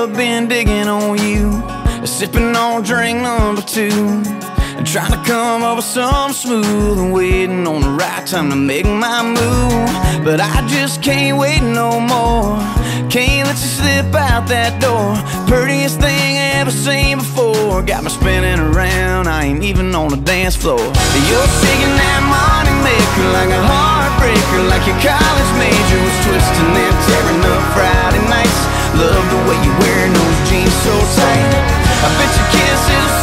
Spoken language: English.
girl, been digging on you, sipping on drink number 2, trying to come up with something smooth and waiting on the right time to make my move. But I just can't wait no more. Can't let you slip out that door. Prettiest thing I ever seen before. Got me spinning around, I ain't even on the dance floor. You're shaking that money maker like a heartbreaker, like your college major was twisting and tearing up Friday nights. Love the way you're wearing those jeans so tight. I bet your kisses